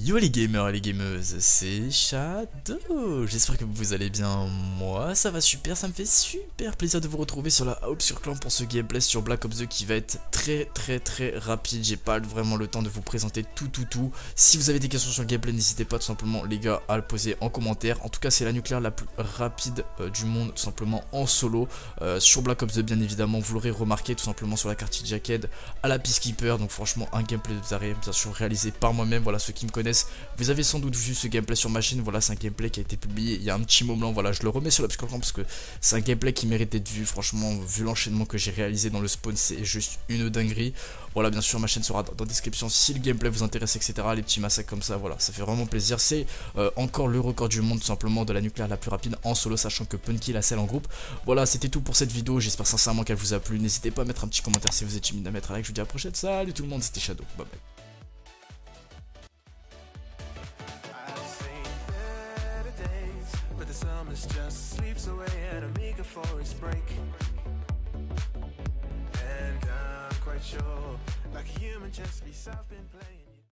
Yo les gamers et les gameuses, c'est Shadow. J'espère que vous allez bien. Moi ça va super, ça me fait super plaisir de vous retrouver sur la Hope sur Clan pour ce gameplay sur Black Ops 2 qui va être très rapide. J'ai pas vraiment le temps de vous présenter tout. Si vous avez des questions sur le gameplay, n'hésitez pas tout simplement les gars à le poser en commentaire. En tout cas c'est la nucléaire la plus rapide du monde tout simplement en solo sur Black Ops 2 bien évidemment. Vous l'aurez remarqué tout simplement sur la carte Jacket à la Peacekeeper. Donc franchement un gameplay de taré bien sûr réalisé par moi-même. Voilà, ceux qui me connaissent, vous avez sans doute vu ce gameplay sur ma chaîne. Voilà, c'est un gameplay qui a été publié il y a un petit moment. Voilà, je le remets sur l'Obscure parce que c'est un gameplay qui mérite d'être vu. Franchement, vu l'enchaînement que j'ai réalisé dans le spawn, c'est juste une dinguerie. Voilà, bien sûr, ma chaîne sera dans la description si le gameplay vous intéresse, etc. Les petits massacres comme ça, voilà, ça fait vraiment plaisir. C'est encore le record du monde, tout simplement, de la nucléaire la plus rapide en solo, sachant que Punky la selle en groupe. Voilà, c'était tout pour cette vidéo. J'espère sincèrement qu'elle vous a plu. N'hésitez pas à mettre un petit commentaire si vous êtes timide, à mettre un like. Je vous dis à la prochaine. Salut tout le monde, c'était Shadow. Bye bye. The summer just sleeps away at Amiga for its break. And I'm quite sure, like a human chess piece I've been playing.